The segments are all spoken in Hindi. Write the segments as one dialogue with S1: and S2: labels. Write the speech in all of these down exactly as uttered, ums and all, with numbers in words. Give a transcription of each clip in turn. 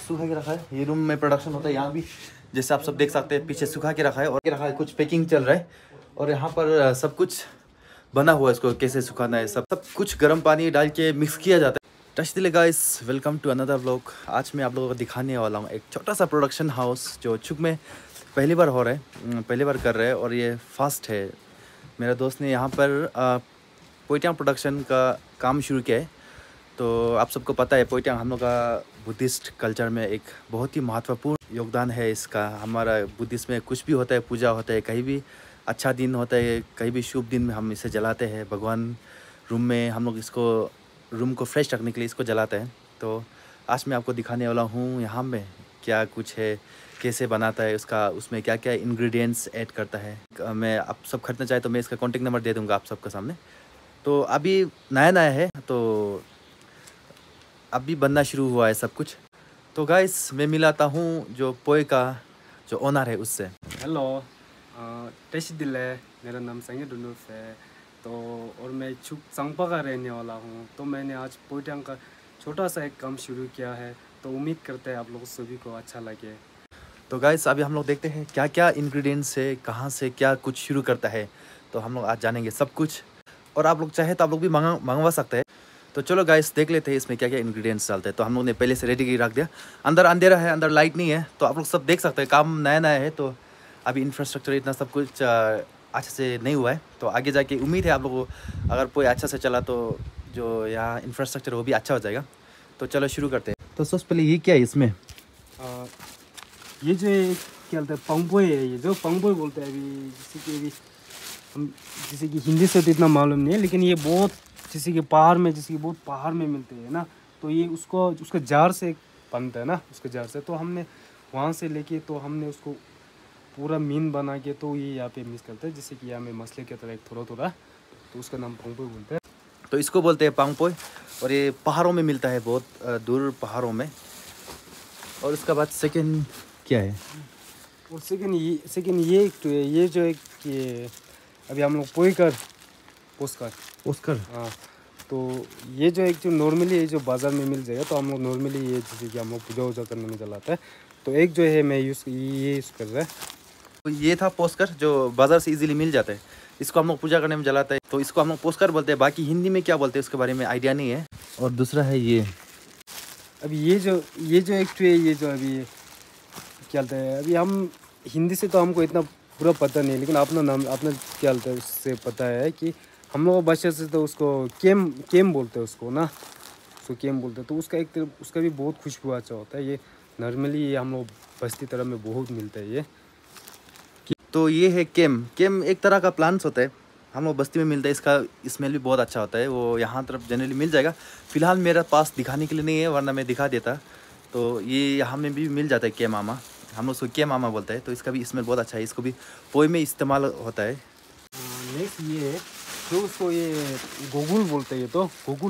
S1: सूखा के रखा है। ये रूम में प्रोडक्शन होता है, यहाँ भी जैसे आप सब देख सकते हैं पीछे सूखा के रखा है और रखा है, कुछ पैकिंग चल रहा है और यहाँ पर सब कुछ बना हुआ है, इसको कैसे सुखाना है सब सब कुछ गर्म पानी डाल के मिक्स किया जाता है। टच दिले guys, welcome to another vlog. आज मैं आप लोगों को दिखाने वाला हूँ एक छोटा सा प्रोडक्शन हाउस जो चुक में पहली बार हो रहा है, पहली बार कर रहे हैं और ये फास्ट है। मेरा दोस्त ने यहाँ पर पोइटियांग प्रोडक्शन का काम शुरू किया है। तो आप सबको पता है पोइटियांग हम लोग का बुद्धिस्ट कल्चर में एक बहुत ही महत्वपूर्ण योगदान है इसका। हमारा बुद्धिस्ट में कुछ भी होता है, पूजा होता है, कहीं भी अच्छा दिन होता है, कहीं भी शुभ दिन में हम इसे जलाते हैं। भगवान रूम में हम लोग इसको रूम को फ्रेश रखने के लिए इसको जलाते हैं। तो आज मैं आपको दिखाने वाला हूँ यहाँ में क्या कुछ है, कैसे बनाता है उसका, उसमें क्या क्या इंग्रेडिएंट्स ऐड करता है। मैं आप सब खरीदना चाहे तो मैं इसका कॉन्टेक्ट नंबर दे दूँगा आप सबके सामने। तो अभी नया नया है तो अभी बनना शुरू हुआ है सब कुछ। तो गाइस मैं मिलाता हूँ जो पोए का जो ओनर है उससे।
S2: हेलो, टेशी दिल है, मेरा नाम संगे डुनुफ है। तो और मैं चुक संगपा का रहने वाला हूँ। तो मैंने आज पोइटियांग का छोटा सा एक काम शुरू किया है, तो उम्मीद करते हैं आप लोगों सभी को अच्छा लगे।
S1: तो गाइस अभी हम लोग देखते हैं क्या क्या इंग्रेडिएंट्स है, कहाँ से क्या कुछ शुरू करता है। तो हम लोग आज जानेंगे सब कुछ और आप लोग चाहे तो आप लोग भी मंगा मंगवा सकते हैं। तो चलो गाइस देख लेते हैं इसमें क्या क्या इंग्रेडिएंट्स डालते हैं। तो हम लोग ने पहले से रेडी रख दिया। अंदर अंधेरा है, अंदर लाइट नहीं है, तो आप लोग सब देख सकते हैं काम नया नया है। तो अभी इंफ्रास्ट्रक्चर इतना सब कुछ अच्छे से नहीं हुआ है। तो आगे जाके उम्मीद है आप लोगों को अगर कोई अच्छा से चला तो जो यहाँ इंफ्रास्ट्रक्चर वो भी अच्छा हो जाएगा। तो चलो शुरू करते हैं। तो सबसे पहले ये क्या है इसमें?
S2: आ, ये जो क्या बोलते हैं पंगपोई है, ये जो पंगपोई बोलते हैं। अभी जैसे कि अभी हम जैसे कि हिंदी से तो इतना मालूम नहीं है, लेकिन ये बहुत जैसे कि पहाड़ में जैसे कि बहुत पहाड़ में मिलते हैं ना। तो ये उसको उसका जार से बनता है ना, उसके जार से। तो हमने वहाँ से लेके तो हमने उसको पूरा मीन बना के तो ये यहाँ पे मिक्स करते हैं, जैसे कि यहाँ में मसले की तरह एक थोड़ा थोड़ा। तो उसका नाम पंगपोई बोलते हैं।
S1: तो इसको बोलते हैं पांगपोई और ये पहाड़ों में मिलता है, बहुत दूर पहाड़ों में। और उसका बाद सेकंड क्या है?
S2: और सेकंड ये सेकंड ये एक तो है, ये जो एक ये अभी हम लोग पोई कर पोस्कर
S1: पोस्कर
S2: हाँ। तो ये जो एक जो नॉर्मली ये जो बाज़ार में मिल जाएगा, तो हम लोग नॉर्मली ये जैसे कि हम लोग पूजा वूजा करने में जलाता है। तो एक जो है मैं यूज़ ये यूज़ कर रहा है।
S1: तो ये था पोस्कर जो बाज़ार से इजीली मिल जाता है। इसको हम लोग पूजा करने में जलाते हैं, तो इसको हम लोग पोस्कर बोलते हैं। बाकी हिंदी में क्या बोलते हैं उसके बारे में आइडिया नहीं है। और दूसरा है ये
S2: अभी ये जो ये जो एक है, ये जो अभी क्या बोलते हैं, अभी हम हिंदी से तो हमको इतना पूरा पता नहीं है, लेकिन अपना नाम अपना क्या बोलते हैं उससे पता है कि हम लोग भाषा से तो उसको केम केम बोलते हैं उसको ना, उसको केम बोलते हैं। तो उसका एक तरह उसका भी बहुत खुशबू अच्छा होता है। ये नॉर्मली ये हम लोग बस्ती तरह में बहुत मिलता है ये।
S1: तो ये है केम। केम एक तरह का प्लांट्स होता है, हम लोग बस्ती में मिलता है। इसका स्मेल भी बहुत अच्छा होता है, वो यहाँ तरफ जनरली मिल जाएगा। फिलहाल मेरे पास दिखाने के लिए नहीं है, वरना मैं दिखा देता। तो ये यहाँ में भी मिल जाता है के मामा, हम लोग उसको के मामा बोलते हैं। तो इसका भी स्मेल बहुत अच्छा है, इसको भी पोई में इस्तेमाल होता है।
S2: नेक्स्ट ये है जो उसको ये गोगुल बोलते हैं। ये तो गोगुल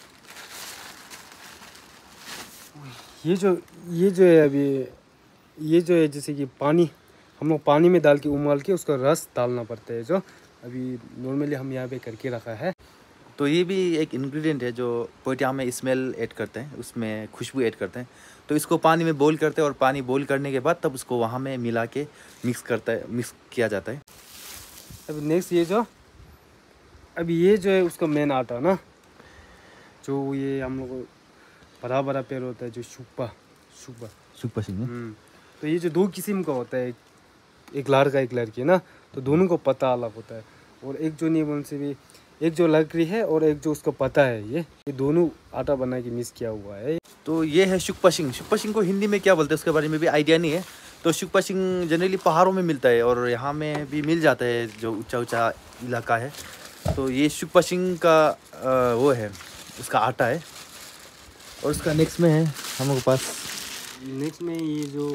S2: ये जो ये जो है अभी ये जो है जैसे कि पानी हम लोग पानी में डाल के उबाल के उसका रस डालना पड़ता है, जो अभी नॉर्मली हम यहाँ पे करके रखा है।
S1: तो ये भी एक इंग्रेडिएंट है जो पोइटियांग में स्मेल ऐड करते हैं, उसमें खुशबू ऐड करते हैं। तो इसको पानी में बॉईल करते हैं और पानी बॉईल करने के बाद तब उसको वहाँ में मिला के मिक्स करता है मिक्स किया जाता है।
S2: अभी नेक्स्ट ये जो अभी ये जो है उसका मेन आटा ना, जो ये हम लोग बड़ा बड़ा पेड़ होता है जो शुक्पा शुक्पा
S1: शुक्पा सिंह।
S2: तो ये जो दो किस्म का होता है, एक लड़का एक लड़की ना, तो दोनों को पता अलग होता है। और एक जो नहीं बोल से भी एक जो लकड़ी है और एक जो उसका पता है, ये ये दोनों आटा बना के मिक्स किया हुआ है।
S1: तो ये है शुक्पा सिंह। शुक्पा सिंह को हिंदी में क्या बोलते हैं उसके बारे में भी आइडिया नहीं है। तो शुक्पा सिंह जनरली पहाड़ों में मिलता है और यहाँ में भी मिल जाता है जो ऊंचा ऊंचा इलाका है। तो ये शुक्पा सिंह का आ, वो है उसका आटा है। और उसका नेक्स्ट में है हम लोग के पास
S2: नेक्स्ट में ये जो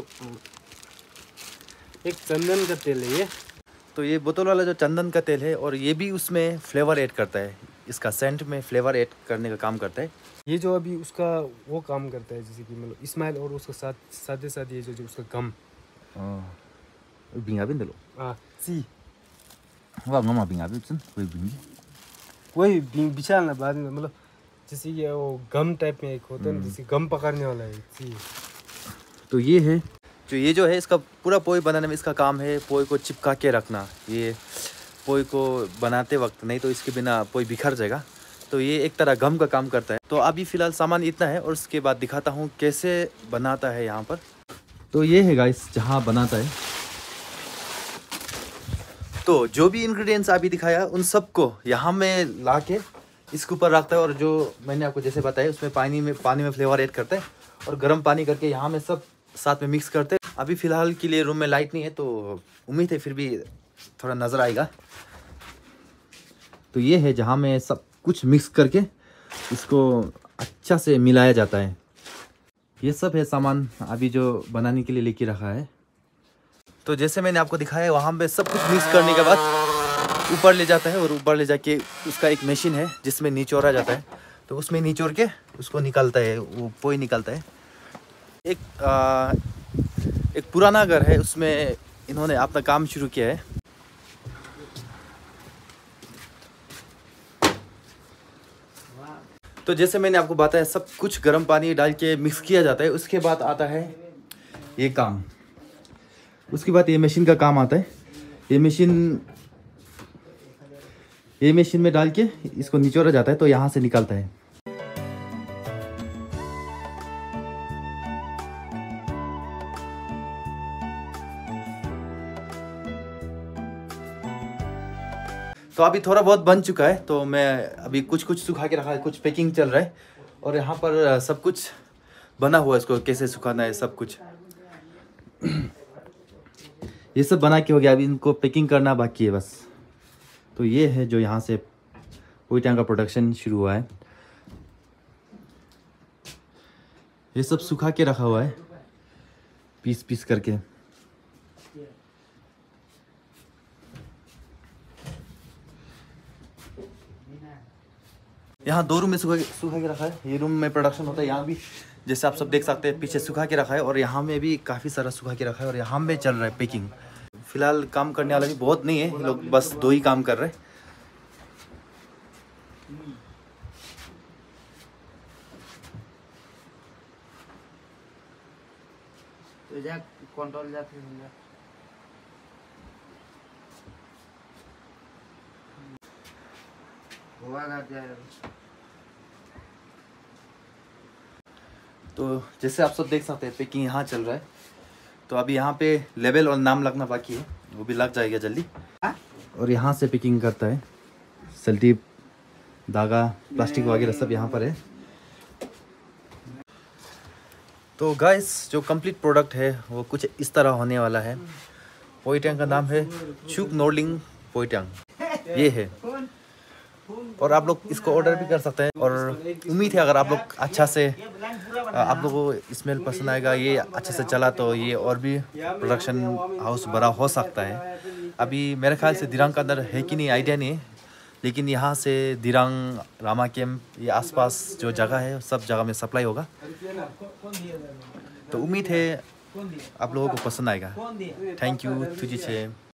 S2: एक चंदन का तेल है ये।
S1: तो ये बोतल वाला जो चंदन का तेल है, और ये भी उसमें फ्लेवर ऐड करता है, इसका सेंट में फ्लेवर ऐड करने का काम करता है।
S2: ये जो अभी उसका वो काम करता है, जैसे कि मतलब इस्माइल और उसके साथ साथ साथ ये जो जो उसका गम
S1: बिंगा भी लो
S2: हाँ सी
S1: वाह गमा बिंगा भी चन कोई बिंगी
S2: वही विशाल ना बाद में मतलब जैसे ये वो गम टाइप में एक होता है ना, जैसे गम पकड़ने वाला है सी।
S1: तो ये है जो ये जो है इसका पूरा पोई बनाने में इसका काम है पोई को चिपका के रखना। ये पोई को बनाते वक्त, नहीं तो इसके बिना पोई बिखर जाएगा। तो ये एक तरह गम का काम करता है। तो अभी फ़िलहाल सामान इतना है और उसके बाद दिखाता हूँ कैसे बनाता है यहाँ पर। तो ये है गाइस जहाँ बनाता है। तो जो भी इंग्रेडिएंट्स अभी दिखाया उन सबको यहाँ में ला के इसके ऊपर रखता है और जो मैंने आपको जैसे बताया उसमें पानी में पानी में फ्लेवर ऐड करता है और गर्म पानी करके यहाँ में सब साथ में मिक्स करते हैं। अभी फ़िलहाल के लिए रूम में लाइट नहीं है तो उम्मीद है फिर भी थोड़ा नज़र आएगा। तो ये है जहाँ में सब कुछ मिक्स करके इसको अच्छा से मिलाया जाता है। ये सब है सामान अभी जो बनाने के लिए लेके रखा है। तो जैसे मैंने आपको दिखाया वहाँ पे सब कुछ मिक्स करने के बाद ऊपर ले जाता है और ऊपर ले जाके उसका एक मशीन है जिसमें निचोड़ा जाता है। तो उसमें निचोड़ के उसको निकालता है, वो पोई निकालता है। एक आ, एक पुराना घर है उसमें इन्होंने अपना काम शुरू किया है। तो जैसे मैंने आपको बताया सब कुछ गर्म पानी डाल के मिक्स किया जाता है। उसके बाद आता है ये काम, उसके बाद ये मशीन का काम आता है। ये मशीन ये मशीन में डाल के इसको निचोड़ा जाता है तो यहाँ से निकलता है। तो अभी थोड़ा बहुत बन चुका है तो मैं अभी कुछ कुछ सुखा के रखा है, कुछ पैकिंग चल रहा है और यहाँ पर सब कुछ बना हुआ है। इसको कैसे सुखाना है सब कुछ ये सब बना के हो गया। अभी इनको पैकिंग करना बाकी है बस। तो ये है जो यहाँ से पोई टैंग का प्रोडक्शन शुरू हुआ है। ये सब सुखा के रखा हुआ है पीस पीस करके। यहाँ दो रूम में सुखा के सुखा के रखा है। ये रूम में प्रोडक्शन होता है। यहाँ भी जैसे आप सब देख सकते हैं पीछे सुखा के रखा है और यहाँ में भी काफ़ी सारा सुखा के रखा है और यहाँ में चल रहा है पैकिंग। फिलहाल काम करने वाला भी बहुत नहीं है, लोग बस दो ही काम कर रहे हैं।
S2: तो जा कंट्रोल जाते
S1: तो जैसे आप सब देख सकते हैं पैकिंग यहाँ चल रहा है। तो अभी यहाँ पे लेबल और नाम लगना बाकी है, वो भी लग जाएगा जल्दी। और यहाँ से पैकिंग करता है, सेल्टिप, धागा, प्लास्टिक वगैरह सब यहाँ पर है। तो गाइस जो कंप्लीट प्रोडक्ट है वो कुछ इस तरह होने वाला है। पोई टैंग का नाम है चुक नोर्लिंग पोई टैंग ये है। और आप लोग इसको ऑर्डर भी कर सकते हैं और उम्मीद है अगर आप लोग अच्छा से आप लोगों को स्मेल पसंद आएगा, ये अच्छे से चला तो ये और भी प्रोडक्शन हाउस बड़ा हो सकता है। अभी मेरे ख्याल से दिरांग के अंदर है कि नहीं आइडिया नहीं है, लेकिन यहाँ से दिरांग, रामा कैंप, ये आसपास जो जगह है सब जगह में सप्लाई होगा। तो उम्मीद है आप लोगों को पसंद आएगा। थैंक यू तुझी छे।